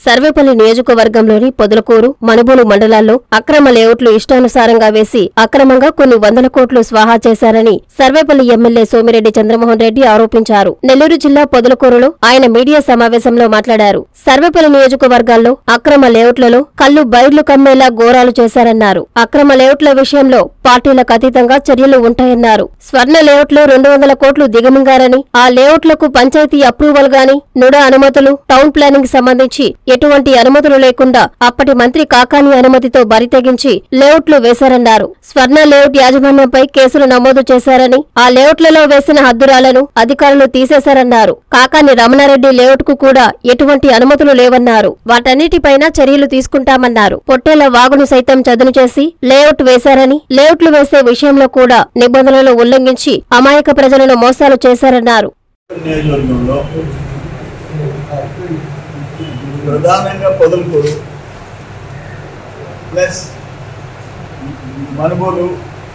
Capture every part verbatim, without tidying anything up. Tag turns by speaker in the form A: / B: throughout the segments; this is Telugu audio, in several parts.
A: సర్వేపల్లి నియోజకవర్గంలోని పొదలకూరు, మనుబోలు మండలాల్లో అక్రమ లేఅవుట్లు ఇష్టానుసారంగా వేసి అక్రమంగా కొన్ని వందల కోట్లు స్వాహా చేశారని సర్వేపల్లి ఎమ్మెల్యే సోమిరెడ్డి చంద్రమోహన్ రెడ్డి ఆరోపించారు. నెల్లూరు జిల్లా పొదలకూరులో ఆయన మీడియా సమావేశంలో మాట్లాడారు. సర్వేపల్లి నియోజకవర్గాల్లో అక్రమ లేఅవుట్లలో కళ్లు బైర్లు కమ్మేలా ఘోరాలు చేశారన్నారు. అక్రమ లేఅవుట్ల విషయంలో పార్టీలకు అతీతంగా చర్యలు ఉంటాయన్నారు. స్వర్ణ లేఅవుట్లో రెండు వందల కోట్లు దిగమింగారని, ఆ లేఅవుట్లకు పంచాయతీ అప్రూవల్ గాని, నుడ అనుమతులు, టౌన్ ప్లానింగ్ సంబంధించి ఎటువంటి అనుమతులు లేకుండా అప్పటి మంత్రి కాకాని అనుమతితో బరితెగించి లేఅవుట్లు వేశారన్నారు. స్వర్ణ లేఅవుట్ యాజమాన్యంపై కేసులు నమోదు చేశారని, ఆ లేఅవుట్లలో వేసిన హద్దురాలను అధికారులు తీసేశారన్నారు. కాకాని రమణారెడ్డి లేఅవుట్ కు కూడా ఎటువంటి అనుమతులు లేవన్నారు. వాటన్నిటిపైన చర్యలు తీసుకుంటామన్నారు. పొట్టేల వాగును సైతం చదును చేసి లేఅవుట్ వేశారని, లేఅవుట్లు వేసే విషయంలో కూడా నిబంధనలు ఉల్లంఘించి అమాయక ప్రజలను మోసాలు చేశారన్నారు.
B: ప్రధానంగా పొదలకూరు ప్లస్ మనుబోలు,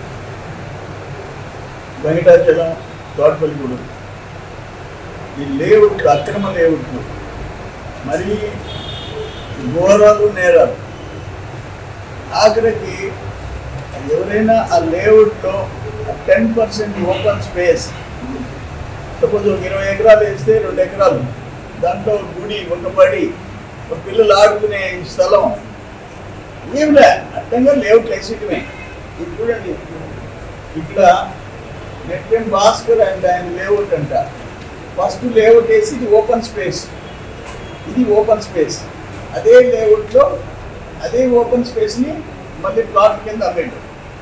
B: వెంకటాచలం, తోటపల్లిగూడు ఈ లేఅవుట్లు అక్రమ లేఅవుట్లు మరి ఘోరాలు, నేరాలు. ఆఖరికి ఎవరైనా ఆ లేఅవుట్లో ten percent open space, suppose ఒక ఇరవై ఎకరాలు వేస్తే రెండు ఎకరాలు దాంట్లో గుడి, ఒక బడి, ఒక పిల్లలు ఆడుకునే స్థలం ఏమిలే అర్థంగా లేఅవుట్ వేసేయటమే. ఇది చూడండి, ఇక్కడ నెట్టెం భాస్కర్ అండ్ ఆయన లేఅవుట్ అంట. ఫస్ట్ లేఅవుట్ వేసి ఇది ఓపెన్ స్పేస్, ఇది ఓపెన్ స్పేస్. అదే లేఅవుట్లో అదే ఓపెన్ స్పేస్ని మళ్ళీ ప్లాట్ కింద అమ్మేడు.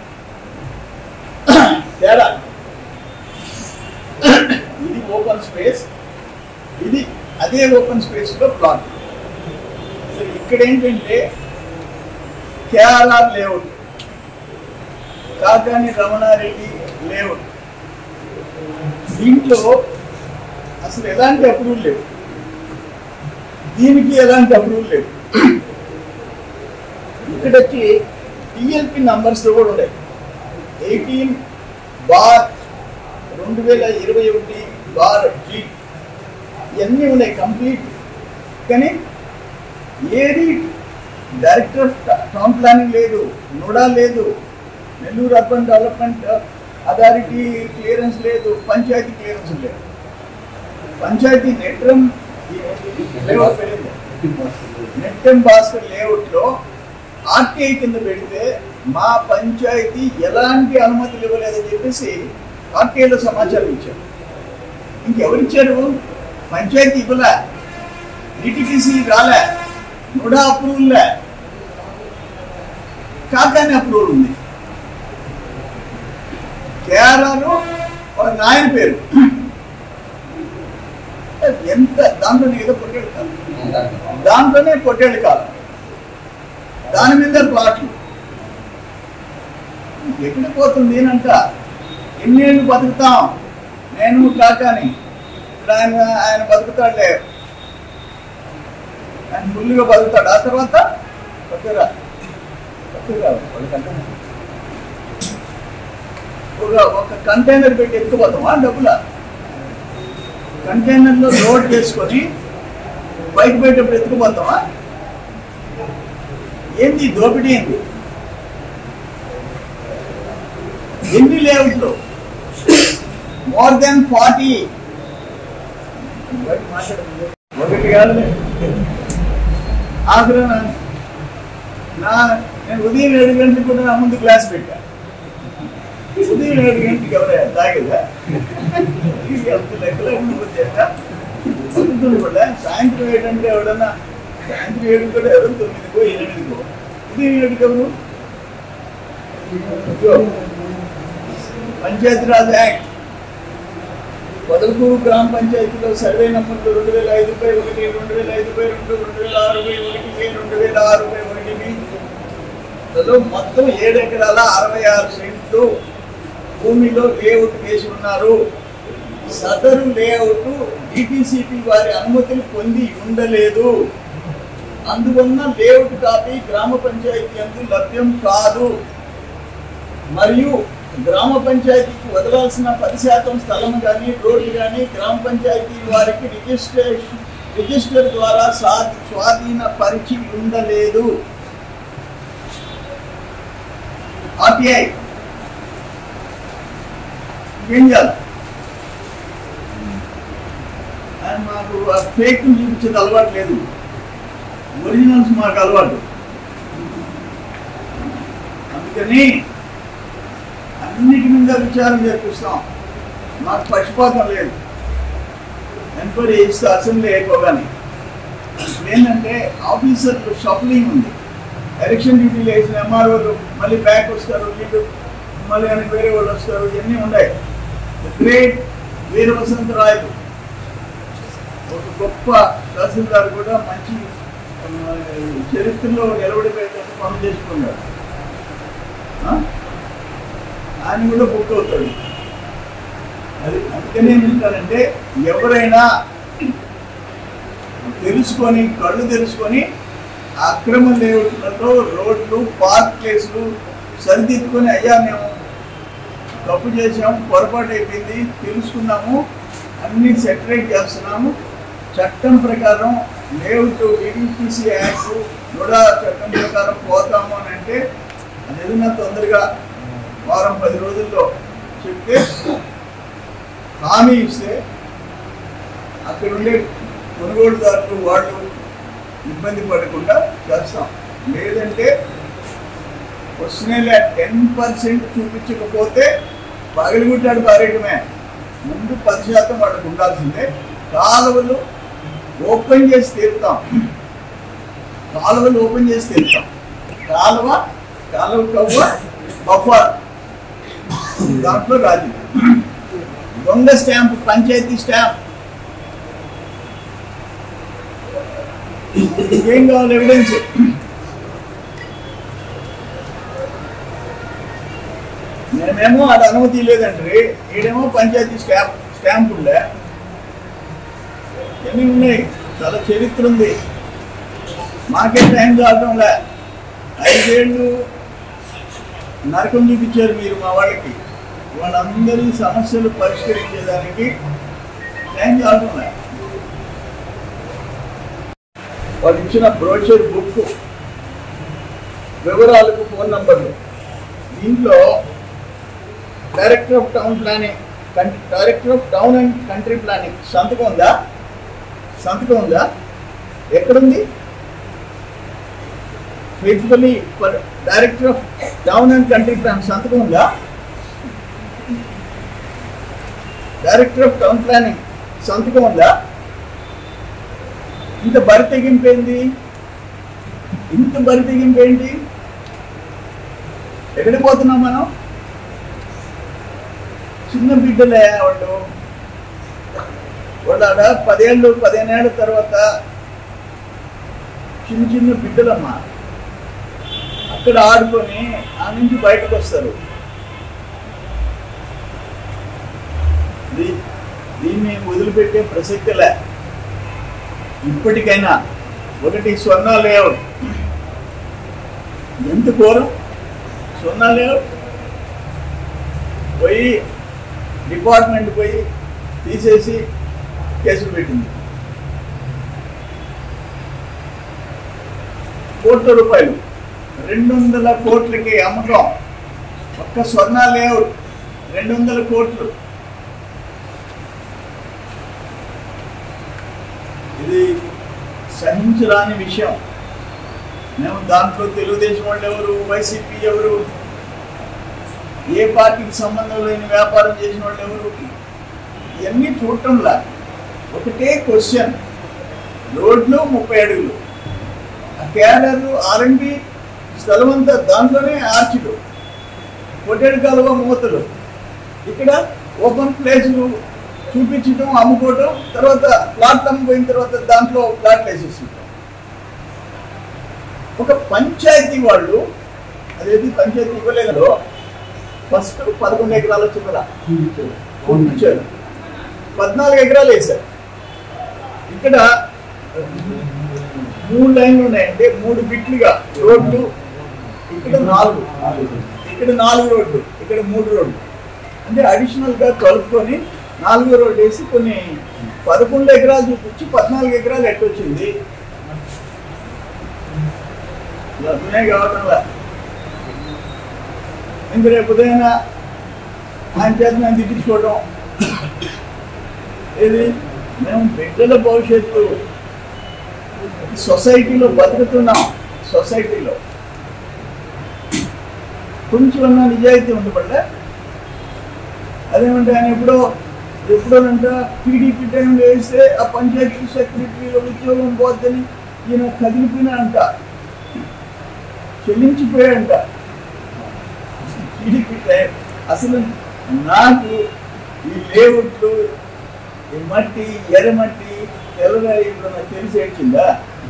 B: తేడా ఇది ఓపెన్ స్పేస్, ఇది అదే ఓపెన్ స్పేస్లో ప్లాట్. ఇక్కడ ఏంటంటే KRR layout, Kakani Ramanareddy layout, దీంట్లో అసలు ఎలాంటి అప్రూవల్ లేవు, దీనికి ఎలాంటి అప్రూవల్ లేవు. ఇక్కడ వచ్చి టిఎల్పి నంబర్స్ కూడా ఉన్నాయి. ఎయిటీన్ బార్ రెండు వేల ఇరవై ఒకటి బార్ జీ ఇవన్నీ ఉన్నాయి కంప్లీట్. కానీ ఏది డైరెక్టర్ ఆఫ్ టౌన్ ప్లానింగ్ లేదు, నోడా లేదు, Nellore urban development authority clearance లేదు, పంచాయతీ క్లియరెన్స్ లేదు. పంచాయతీ నెట్రం నెట్టెం భాస్కర్ లేఅవుట్లో ఆర్టీఐ కింద పెడితే మా పంచాయతీ ఎలాంటి అనుమతులు ఇవ్వలేదని చెప్పేసి ఆర్టీఐలో సమాచారం ఇచ్చారు. ఇంకెవరిచ్చారు? పంచాయతీ ఇవ్వలే, డిటిటిసి రాలే, నోడా అప్రూవల్ లే, కాకాని అప్రూవల్ ఉంది. కేఆర్ఆర్ ఒక నాయన పేరు, ఎంత దాంట్లోనే ఏదో పొట్టేడు కాలం, దాంట్లోనే పొట్టేడు కాలం, దాని మీద ప్లాట్లు. ఎక్కడ పోతుంది నేనంట, ఎన్నేళ్ళు బతుకుతాం నేను కాకాని, ఇప్పుడు ఆయన ఆయన బతుకుతాడులే, ఆయన ఫుల్గా బతుకుతాడు. ఆ తర్వాత కొత్తగా కొత్తగా ఒక ఒక కంటైనర్ పెట్టి ఎత్తుకుపోతామా డబ్బుల? కంటైనర్లో లోడ్ చేసుకొని బయట పోయేటప్పుడు ఎత్తుకుపోతామా? ఏంది దోపిడీ? ఏంది? ఎన్ని లేఅవుట్లు? More than forty. ఒకటి కాదు, ఆఖరి నా నేను ఉదయం ఏడు గంటలకు కూడా నా ముందు క్లాస్ పెట్టా. ఉదయం ఏడు గంటలకు ఎవరైనా తాగేదా? లెక్కలు కూడా సాయంత్రం ఏడంటే ఎవడన్నా సాయంత్రం ఏడు కూడా ఎవరు తొమ్మిదికో ఎనిమిదికో, ఉదయం ఏడుకి ఎవరు? పంచాయతీరాజ్ యాక్ట్ పొదలకూరు గ్రామ పంచాయతీలో సర్వే నంబర్లు రెండు వేల ఐదు పై ఒకటి, రెండు వేల ఐదు పై రెండు, రెండు వేల ఆరు పై ఒకటి, రెండు వేల ఆరు పై ఒకటి మొత్తం ఏడు ఎకరాల అరవై ఆరు సెంట్లు భూమిలో లేఅవుట్ వేసి ఉన్నారు. సదరు లేఅవుట్ డిటిసిపి వారి అనుమతులు పొంది ఉండలేదు. అందువలన లేఅవుట్ కాపీ గ్రామ పంచాయతీ అందు లభ్యం కాదు. మరియు గ్రామ పంచాయతీకి వదలాల్సిన పది శాతం స్థలం కానీ, రోడ్డు కానీ గ్రామ పంచాయతీ వారికి రిజిస్ట్రేషన్ రిజిస్టర్ ద్వారా స్వాధీన పరిచి ఉండలేదు. ఆర్టీఐ ఏం చేయాలి? మాకు ఫేక్ చూపించేది అలవాటు లేదు, ఒరిజినల్స్ మాకు అలవాటు. అందుకని అన్నిటి మీద విచారం జరిపిస్తాం. మాకు పక్షపాతం లేదు. ఎంక్వైరీ చేస్తే అసెంబ్లీ అయిపోగానే ఏంటంటే ఆఫీసర్లు షఫలింగ్ ఉంది. ఎలక్షన్ డ్యూటీలు వేసిన ఎంఆర్ఓలు మళ్ళీ బ్యాక్ వస్తారు, వీళ్ళు మళ్ళీ అని వేరే వాళ్ళు వస్తారు, ఇవన్నీ ఉన్నాయి. గ్రేట్ వీర వసంతరాయలు ఒక గొప్ప తహసీల్దార్ కూడా మంచి చరిత్రలో నిలబడిపోయేటట్టు పనులు చేసుకున్నాడు. ఆయన కూడా బుక్ అవుతాడు. అది అందుకనే ఏమంటారంటే ఎవరైనా తెలుసుకొని కళ్ళు తెలుసుకొని అక్రమ లేఅవుట్లలో రోడ్లు పార్క్ ప్లేసులు సరిదిద్దుకొని అయ్యా మేము తప్పు చేసాము, పొరపాటు అయిపోయింది, తెలుసుకున్నాము, అన్ని సెటరేట్ చేస్తున్నాము, చట్టం ప్రకారం లేఅవుట్ ఈడీపీసీ యాక్ట్ కూడా చట్టం ప్రకారం పోతాము అని అంటే అది ఏదైనా తొందరగా వారం పది రోజుల్లో చెప్తే హామీ ఇస్తే అక్కడ ఉండే కొనుగోలుదారులు వాళ్ళు ఇబ్బంది పడకుండా చేస్తాం. లేదంటే వస్తున్నాయి టెన్ పర్సెంట్ చూపించకపోతే పగలగొట్టాడు పారేయటమే. ముందు పది శాతం వాళ్ళకు ఉండాల్సిందే. కాలువలు ఓపెన్ చేసి తీరుతాం, కాలువలు ఓపెన్ చేసి తీరుతాం. కాలువ కాలువ కవ్వ బఫర్ దాంట్లో రాజీ. దొంగ స్టాంప్ పంచాయతీ స్టాంప్ ఏం కావాలి? ఎవిడెన్స్. మేమేమో అది అనుమతి లేదండి, ఈడేమో పంచాయతీ స్టాంప్ స్టాంప్ ఉండే ఎన్ని ఉన్నాయి, చాలా చరిత్ర ఉంది. మాకే టైం కావటంలే. ఐదేళ్ళు నరకం చూపించారు మీరు మా వాళ్ళకి. వాళ్ళందరి సమస్యలు పరిష్కరించేదానికి టైం కావటంలే. వాళ్ళు ఇచ్చిన బ్రోచర్ బుక్ వివరాలకు ఫోన్ నంబర్లు. దీంట్లో director of town planning director of town and country planning సంతకం ఉందా? సంతకం ఉందా? ఎక్కడుంది? Faithfully for director of town and country plan సంతకం ఉందా? డైరెక్టర్ ఆఫ్ టౌన్ ప్లానింగ్ సంతకం ఉందా? ఇంత బరి తెగింపేంది? ఇంత బరి తెగింపేంటి? ఎక్కడికి పోతున్నాం మనం? చిన్న బిడ్డలే వాళ్ళు. వాళ్ళు ఆడ పదేళ్ళు పదిహేను ఏళ్ళ తర్వాత చిన్న చిన్న బిడ్డలమ్మా అక్కడ ఆడుకొని ఆ నుంచి బయటకు వస్తారు. దీన్ని వదిలిపెట్టే ప్రసక్తిలే. ఇప్పటికైనా ఒకటి స్వర్ణ లేఅవుట్ ఎంత ఘోరం. స్వర్ణ లేఅవుట్ పోయి డిపార్ట్మెంట్ పోయి తీసేసి కేసులు పెట్టింది. కోట్ల రూపాయలు, రెండు వందల కోట్లకి అమ్మకం. ఒక్క స్వర్ణ లేఅవుట్ రెండు వందల కోట్లు. ఇది సహించరాని విషయం. మేము దాంట్లో తెలుగుదేశం వాళ్ళు ఎవరు, వైసీపీ ఎవరు, ఏ పార్టీకి సంబంధం లేని వ్యాపారం చేసిన వాళ్ళు ఎవరు, ఇవన్నీ చూడటంలా. ఒకటే క్వశ్చన్, రోడ్లు ముప్పై అడుగులు, ఆ క్యాడర్లు ఆర్ఎండి స్థలం అంతా దాంట్లోనే ఆర్చిలు, పొట్టేడు కాలువ మూతలు, ఇక్కడ ఓపెన్ ప్లేసులు చూపించడం, అమ్ముకోవటం, తర్వాత ప్లాట్లు అమ్ముపోయిన తర్వాత దాంట్లో ప్లాట్లు వేసేస్తుంటాం. ఒక పంచాయతీ వాళ్ళు అదేది పంచాయతీ ఇవ్వలేదు, ఫస్ట్ పదకొండు ఎకరాల చివర చూపించారు, పద్నాలుగు ఎకరాలు వేశారు. ఇక్కడ మూడు లైన్లు ఉన్నాయంటే మూడు బిట్లుగా రోడ్లు, ఇక్కడ నాలుగు, ఇక్కడ నాలుగు రోడ్లు, ఇక్కడ మూడు రోడ్లు, అంటే అడిషనల్గా కలుపుకొని నాలుగో రోడ్డు వేసి కొన్ని పదకొండు ఎకరాలు చూపించి పద్నాలుగు ఎకరాలు ఎట్టొచ్చింది? అర్థమే కావటంలా. ఇంక రేపు ఉదయం ఆయన చేత నేను తిట్టించుకోవడం ఏది? మేము బిడ్డల భవిష్యత్తు సొసైటీలో బతుకుతున్నాం. సొసైటీలో కొంచెం నిజాయితీ ఉండబడ్డా అదేమంటే ఆయన ఎప్పుడో ఎప్పుడోనంట టీడీపీ టైంలో వేస్తే ఆ పంచాయతీ సెక్రటరీలో ఉద్యోగం పోద్దని ఈయన కదిలిపోయినా అంట, చెల్లించిపోయాడంట టీడీపీ టైం. అసలు నాకు ఈ లేఅవుట్లు, ఈ మట్టి, ఎర్రమట్టి, తెల్లరాయి ఇప్పుడు నాకు తెలిసి వచ్చిందా?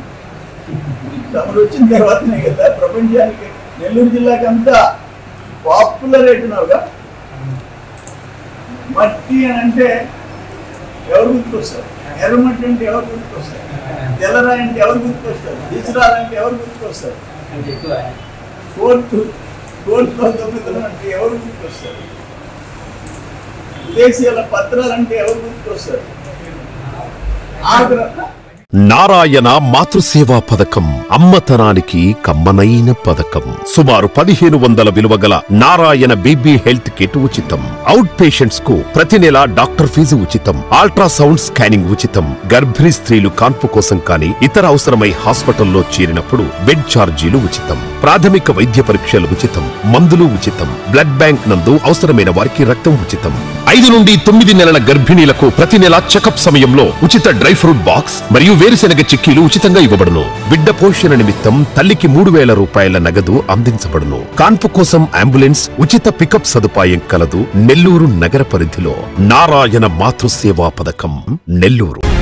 B: తమరు వచ్చిన తర్వాతనే కదా ప్రపంచానికి నెల్లూరు జిల్లాకి అంతా పాపులర్ అవుతున్నావుగా. మట్టి అని అంటే ఎవరు గుర్తుకొస్తారు? ఎర్రమట్టి అంటే ఎవరు గుర్తుకొస్తారు? తెల్లరాయి అంటే ఎవరు గుర్తుకొస్తారు? తీసురాలంటే ఎవరు గుర్తుకొస్తారు? కోర్టు కోర్టులో దొంగతనం అంటే ఎవరు గుర్తుకొస్తారు? విదేశీయాల పత్రాలంటే ఎవరు గుర్తుకొస్తారు? ఆగ్రహ
C: నారాయణ మాతృసేవా పథకం అమ్మతనానికి కమ్మనైన పథకం. సుమారు పదిహేను వందల విలువ గల నారాయణ బేబీ హెల్త్ కిట్ ఉచితం. అవుట్ పేషెంట్స్ కు ప్రతి నెల డాక్టర్ ఫీజు ఉచితం. అల్ట్రాసౌండ్ స్కానింగ్ ఉచితం. గర్భిణీ స్త్రీలు కాన్పు కోసం కానీ ఇతర అవసరమై హాస్పిటల్లో చేరినప్పుడు బెడ్ ఛార్జీలు ఉచితం. ప్రాథమిక వైద్య పరీక్షలు ఉచితం. మందులు ఉచితం. బ్లడ్ బ్యాంక్ నందు అవసరమైన వారికి రక్తం ఉచితం. ఐదు నుండి తొమ్మిది నెలల గర్భిణీలకు ప్రతి నెల చెకప్ సమయంలో ఉచిత డ్రై ఫ్రూట్ బాక్స్ మరియు వేరుశెనగ చిక్కీలు ఉచితంగా ఇవ్వబడును. బిడ్డ పోషణ నిమిత్తం తల్లికి మూడు వేల రూపాయల నగదు అందించబడును. కాన్పు కోసం అంబులెన్స్ ఉచిత పికప్ సదుపాయం కలదు. నెల్లూరు నగర పరిధిలో నారాయణ మాతృసేవా పథకం, నెల్లూరు.